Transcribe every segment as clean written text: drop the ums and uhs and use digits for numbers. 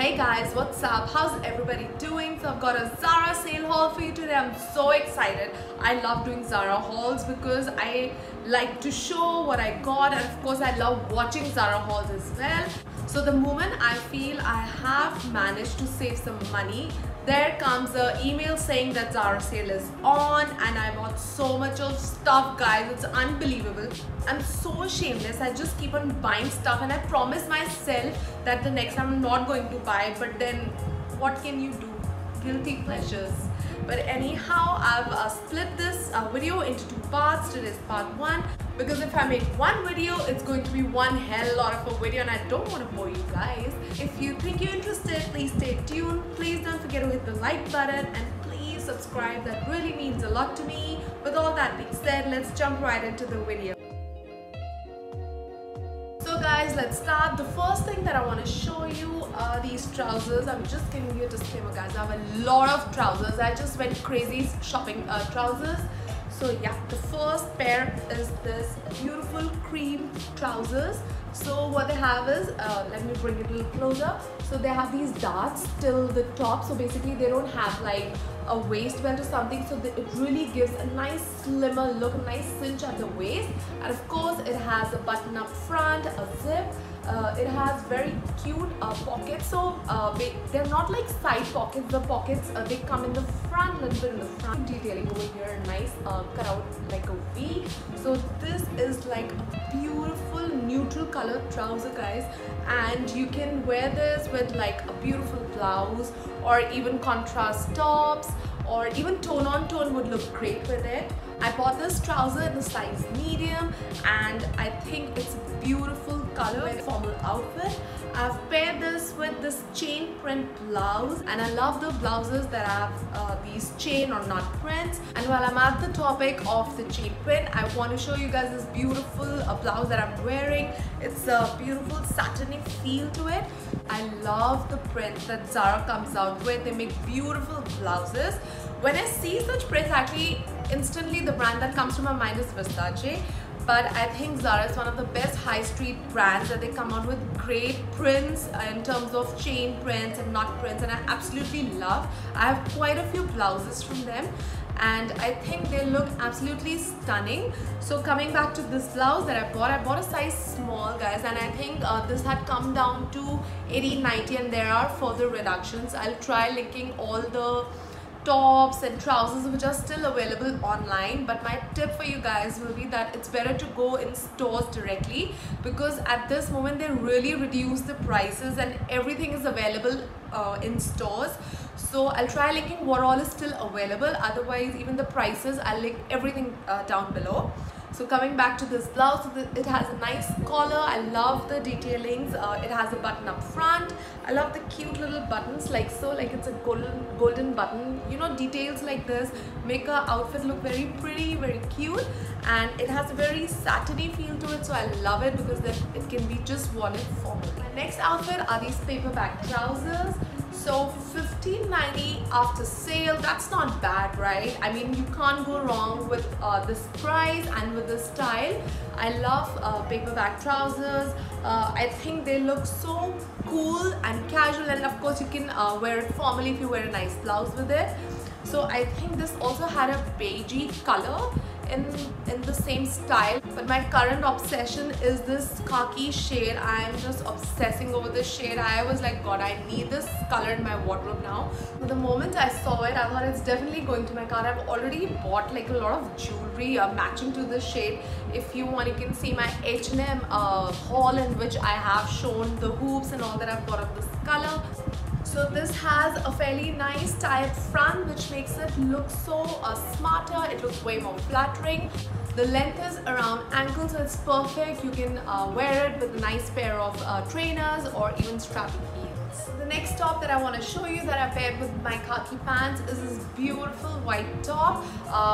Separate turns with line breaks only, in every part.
Hey guys, what's up? How's everybody doing? So I've got a Zara sale haul for you today. I'm so excited. I love doing Zara hauls because I like to show what I got, and of course I love watching Zara hauls as well. So the moment I feel I have managed to save some money, there comes an email saying that Zara sale is on, and I bought so much of stuff, guys. It's unbelievable. I'm so shameless. I just keep on buying stuff, and I promise myself that the next time I'm not going to buy, but then what can you do? Guilty pleasures. But anyhow, I've split this video into two parts. Today's part one, because if I make one video, it's going to be one hell lot of a video, and I don't want to bore you guys. If you think you're interested, please stay tuned. Please don't forget to hit the like button, and please subscribe. That really means a lot to me. With all that being said, let's jump right into the video. So guys, let's start. The first thing that I want to show you are these trousers. I'm just giving you a disclaimer, guys. I have a lot of trousers. I just went crazy shopping trousers. So yeah, the first pair is this beautiful cream trousers. So what they have is, let me bring it a little closer. So they have these darts till the top. So basically they don't have like a waist belt or something, so it really gives a nice slimmer look, a nice cinch at the waist, and of course it has a button up front, a zip. It has very cute pockets, so they're not like side pockets. The pockets they come in the front, a little bit in the front. Detailing over here, nice cut out like a V. So this is like a beautiful neutral color trouser, guys, and you can wear this with like a beautiful blouse, or even contrast tops, or even tone on tone would look great with it. I bought this trouser in the size medium, and I think it's a beautiful color with a formal outfit. I've paired this with this chain print blouse, and I love the blouses that have these chain or knot prints. And while I'm at the topic of the chain print, I want to show you guys this beautiful blouse that I'm wearing. It's a beautiful satiny feel to it. I love the print that Zara comes out with. They make beautiful blouses. When I see such prints, actually instantly the brand that comes to my mind is Versace. But I think Zara is one of the best high street brands, that they come out with great prints in terms of chain prints and knot prints, and I absolutely love. I have quite a few blouses from them, and I think they look absolutely stunning. So coming back to this blouse that I bought a size small, guys, and I think this had come down to 18-90, and there are further reductions. I'll try linking all the tops and trousers which are still available online, but my tip for you guys will be that it's better to go in stores directly, because at this moment they really reduce the prices and everything is available in stores. So I'll try linking what all is still available. Otherwise, even the prices, I'll link everything down below. So coming back to this blouse, it has a nice collar. I love the detailings. It has a button up front. I love the cute little buttons, like so, like it's a golden button. You know, details like this make a outfit look very pretty, very cute, and it has a very satiny feel to it. So I love it because then it can be just worn in formal. My next outfit are these paperback trousers. So $15.90 after sale, that's not bad, right? I mean, you can't go wrong with this price and with this style. I love paperback trousers. I think they look so cool and casual, and of course you can wear it formally if you wear a nice blouse with it. So I think this also had a beigey color in the same style, but my current obsession is this khaki shade. I am just obsessing over this shade. I was like, God, I need this color in my wardrobe now. So the moment I saw it, I thought it's definitely going to my cart. I've already bought like a lot of jewelry matching to this shade. If you want, you can see my H&M haul, in which I have shown the hoops and all that I've got of this color. So this has a fairly nice tie up front, which makes it look so smarter. It looks way more flattering. The length is around ankle, so it's perfect. You can wear it with a nice pair of trainers or even strappy heels. The next top that I want to show you that I paired with my khaki pants is this beautiful white top.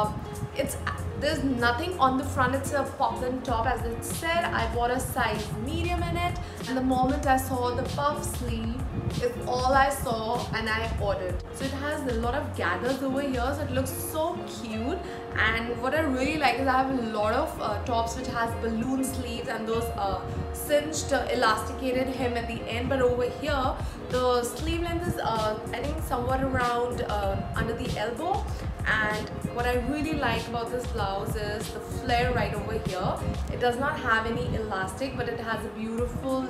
There's nothing on the front. It's a poplin top, as it said. I bought a size medium in it, and the moment I saw the puff sleeve is all I saw, and I ordered. So it has a lot of gathers over here, so it looks so cute. And what I really like is I have a lot of tops which has balloon sleeves and those cinched elasticated hem at the end, but over here The sleeve length is I think somewhat around under the elbow, and what I really like about this blouse is the flare right over here. It does not have any elastic, but it has a beautiful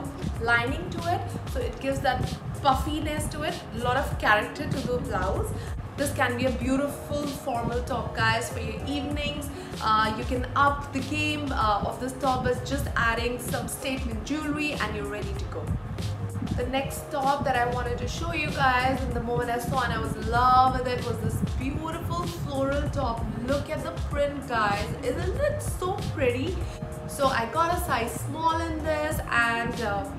lining to it, so it gives that puffiness to it, a lot of character to the blouse. This can be a beautiful formal top, guys, for your evenings. You can up the game of this top by just adding some statement jewelry and you're ready to go. The next top that I wanted to show you guys, and the moment I saw and I was in love with it, was this beautiful floral top. Look at the print, guys. Isn't it so pretty? So I got a size small in this, and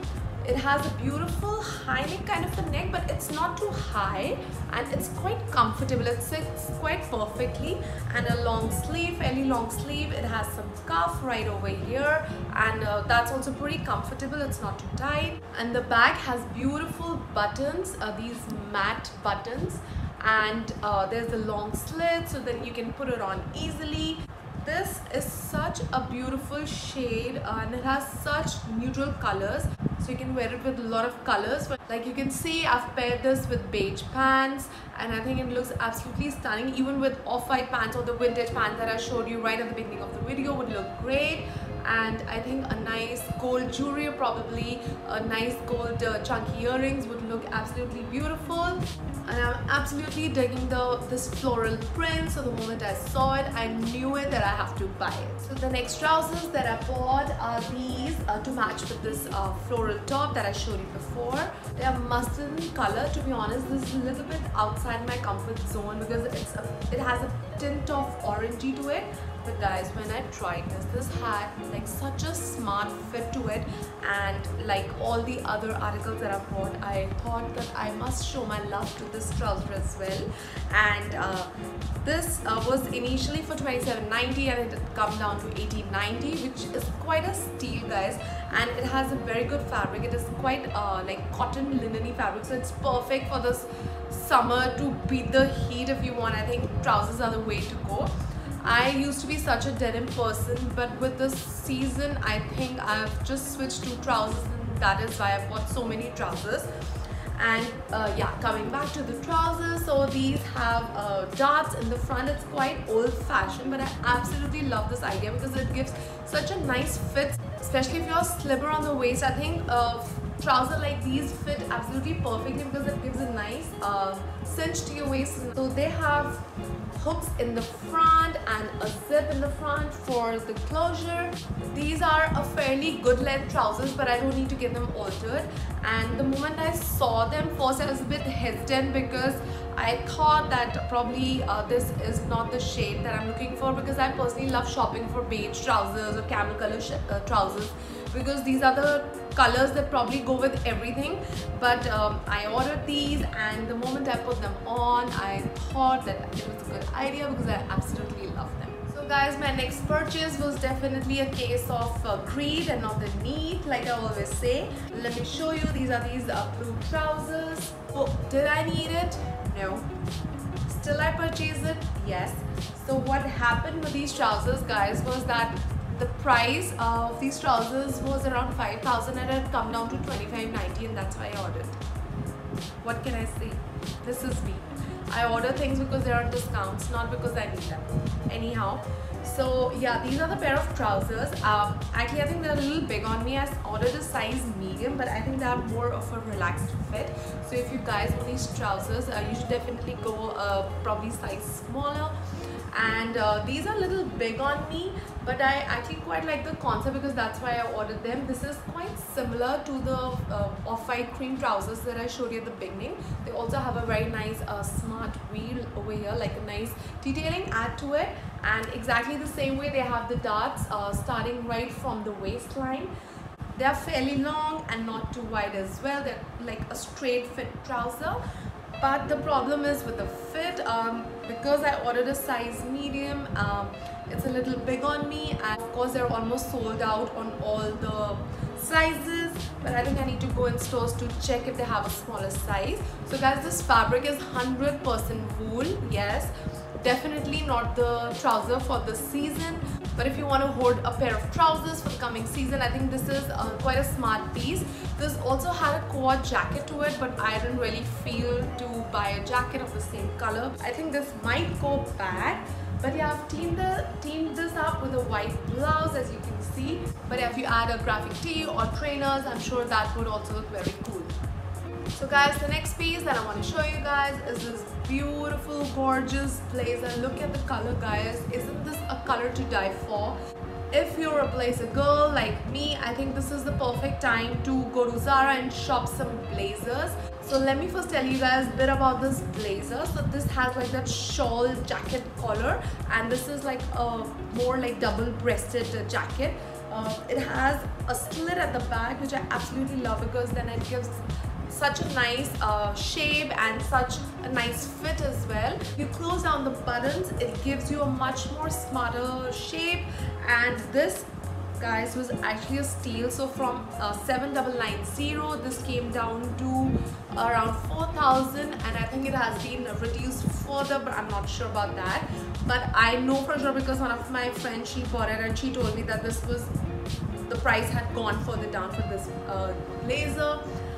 it has a beautiful high neck kind of a neck, but it's not too high and it's quite comfortable. It sits quite perfectly, and a long sleeve, fairly long sleeve. It has some cuff right over here, and that's also pretty comfortable. It's not too tight, and the back has beautiful buttons, these matte buttons, and there's a long slit so that you can put it on easily. This is such a beautiful shade, and it has such neutral colors, so you can wear it with a lot of colors. Like you can see, I've paired this with beige pants, and I think it looks absolutely stunning. Even with off-white pants or the vintage pants that I showed you right at the beginning of the video would look great. And I think a nice gold jewelry, or probably a nice gold chunky earrings would look absolutely beautiful. And I'm absolutely digging this floral print, so the moment I saw it, I knew it that I have to buy it. So the next trousers that I bought are these to match with this floral top that I showed you before. They are mustard in color. To be honest, this is a little bit outside my comfort zone because it has a tint of orangey to it. But guys, when I tried this had like such a smart fit to it, and like all the other articles that I bought, I thought that I must show my love to this trouser as well. And this was initially for $27.90, and it had come down to $18.90, which is quite a steal, guys. And it has a very good fabric. It is quite like cotton linen-y fabric, so it's perfect for this summer to beat the heat if you want. I think trousers are the way to go. I used to be such a denim person, but with this season I think I've just switched to trousers, and that is why I've bought so many trousers. And yeah, coming back to the trousers, so these have darts in the front. It's quite old-fashioned, but I absolutely love this idea because it gives such a nice fit, especially if you're a slipper on the waist. I think trousers like these fit absolutely perfectly because it gives a nice cinch to your waist. So they have hooks in the front and a zip in the front for the closure. These are a fairly good length trousers, but I don't need to get them altered. And the moment I saw them, first I was a bit hesitant because I thought that probably this is not the shade that I'm looking for, because I personally love shopping for beige trousers or camel color trousers, because these are the colors that probably go with everything. But I ordered these, and the moment I put them on, I thought that it was a good idea because I absolutely love them. So guys, my next purchase was definitely a case of greed and not the need, like I always say. Let me show you. These are these blue trousers. Oh, did I need it? No. Still I purchased it? Yes. So what happened with these trousers, guys, was that the price of these trousers was around 5,000 and it had come down to $25.90, and that's why I ordered. What can I say? This is me. I order things because they're on discounts, not because I need them. Anyhow, so yeah, these are the pair of trousers. Actually, I think they're a little big on me. I ordered a size medium, but I think they have more of a relaxed fit. So if you guys want these trousers, you should definitely go probably size smaller. And these are a little big on me, but I actually quite like the concept because that's why I ordered them. This is quite similar to the off-white cream trousers that I showed you at the beginning. They also have a very nice smart wheel over here, like a nice detailing add to it, and exactly the same way they have the darts starting right from the waistline. They are fairly long and not too wide as well. They're like a straight fit trouser. But the problem is with the fit, because I ordered a size medium, it's a little big on me, and of course they're almost sold out on all the sizes, but I think I need to go in stores to check if they have a smaller size. So guys, this fabric is 100% wool, yes, definitely not the trouser for this season, but if you want to hoard a pair of trousers for the coming season, I think this is quite a smart piece. This also had a quad jacket to it, but I didn't really feel to buy a jacket of the same color. I think this might go bad. But yeah, I've teamed this up with a white blouse, as you can see. But yeah, if you add a graphic tee or trainers, I'm sure that would also look very cool. So guys, the next piece that I want to show you guys is this beautiful, gorgeous blazer. Look at the color, guys. Isn't this a color to die for? If you're a blazer girl like me, I think this is the perfect time to go to Zara and shop some blazers. So let me first tell you guys a bit about this blazer. So this has like that shawl jacket collar, and this is like a more like double-breasted jacket. It has a slit at the back, which I absolutely love because then it gives such a nice shape and such a nice fit as well. You close down the buttons, it gives you a much more smarter shape, and this, guys, was actually a steal. So from 7,990, this came down to around 4,000, and I think it has been reduced further, but I'm not sure about that. But I know for sure because one of my friends, she bought it and she told me that this was, the price had gone further down for this blazer.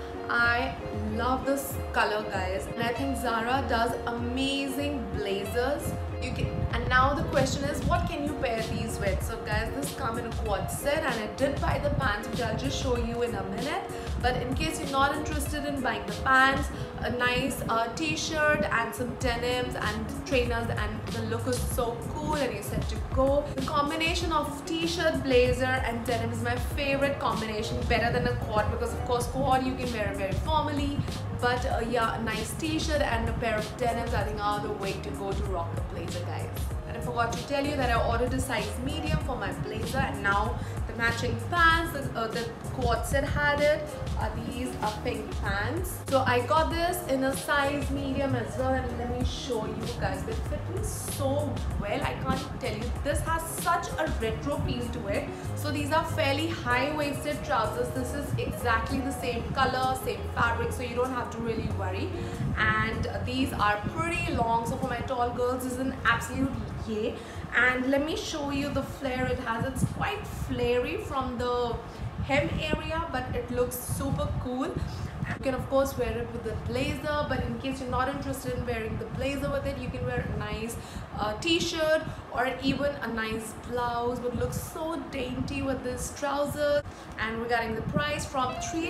I love this color, guys, and I think Zara does amazing blazers. And now the question is, what can you pair these with? So guys, this come in a quad set, and I did buy the pants, which I'll just show you in a minute. But in case you're not interested in buying the pants, a nice t-shirt and some denims and trainers, and the look is so cool and you're set to go. The combination of t-shirt, blazer and denim is my favorite combination, better than a quad, because of course quad you can wear very formally, but yeah, a nice t-shirt and a pair of denims I think are the way to go to rock the blazer, guys. And I forgot to tell you that I ordered a size medium for my blazer, and now the matching pants, the quad set had it, these are pink pants. So I got this in a size medium as well, and let me show you guys, they fit me so well, I can't tell you. This has such a retro feel to it. So these are fairly high-waisted trousers. This is exactly the same color, same fabric, so you don't have to really worry. And these are pretty long, so for my tall girls this is an absolute yay. And let me show you the flare it has. It's quite flary from the hem area, but it looks super cool. You can of course wear it with the blazer, but in case you're not interested in wearing the blazer with it, you can wear a nice t-shirt or even a nice blouse, but looks so dainty with this trouser. And regarding the price, from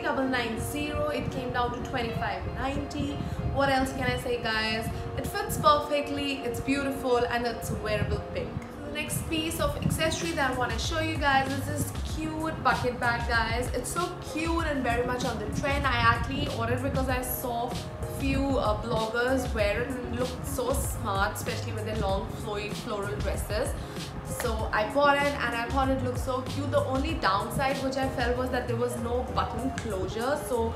3,990 it came down to 2,590. What else can I say, guys? It fits perfectly, it's beautiful, and it's wearable pink. The next piece of accessory that I want to show you guys is this cute bucket bag, guys. It's so cute and very much on the trend. I actually ordered because I saw few bloggers wear it and it looked so smart, especially with their long flowy floral dresses. So I bought it and I thought it looked so cute. The only downside which I felt was that there was no button closure, so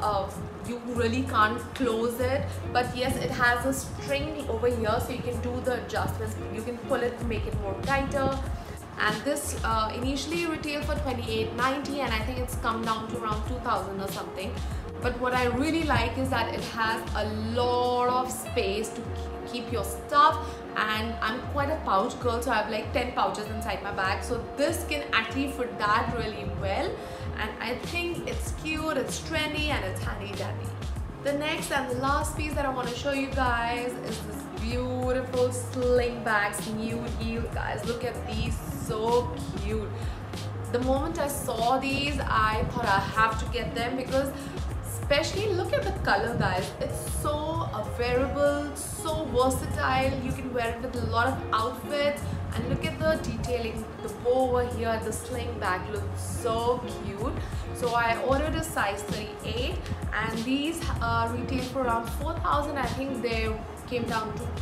you really can't close it. But yes, it has a string over here, so you can do the adjustments. You can pull it to make it more tighter. And this initially retailed for 28.90, and I think it's come down to around 2,000 or something. But what I really like is that it has a lot of space to keep your stuff, and I'm quite a pouch girl, so I have like 10 pouches inside my bag, so this can actually fit that really well. And I think it's cute, it's trendy, and it's handy dandy. The next and the last piece that I want to show you guys is this beautiful slingbacks nude heel, guys. Look at these, so cute. The moment I saw these, I thought I have to get them, because especially look at the color, guys. It's so wearable, so versatile. You can wear it with a lot of outfits. And look at the detailing, the bow over here, the sling back looks so cute. So I ordered a size 38, and these retail for around 4,000. I think they came down to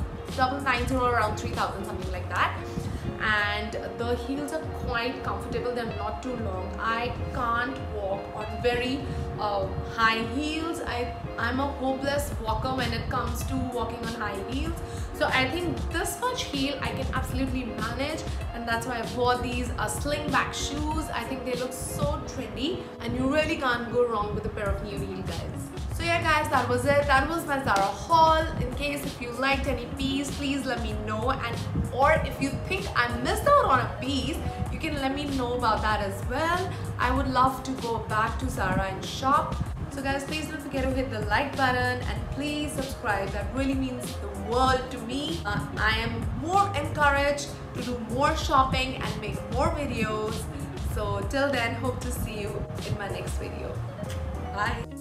2,990 or around 3,000, something like that. And the heels are quite comfortable, they're not too long. I can't walk on very high heels. I'm a hopeless walker when it comes to walking on high heels. So I think this much heel I can absolutely manage, and that's why I bought these slingback shoes. I think they look so trendy, and you really can't go wrong with a pair of new heel, guys. So yeah, guys, guys, that was it. That was my Zara haul. In case if you liked any piece, please let me know, and or if you think I missed out on a piece, you can let me know about that as well. I would love to go back to Zara and shop. So guys, please don't forget to hit the like button and please subscribe. That really means the world to me. I am more encouraged to do more shopping and make more videos. So till then, hope to see you in my next video. Bye.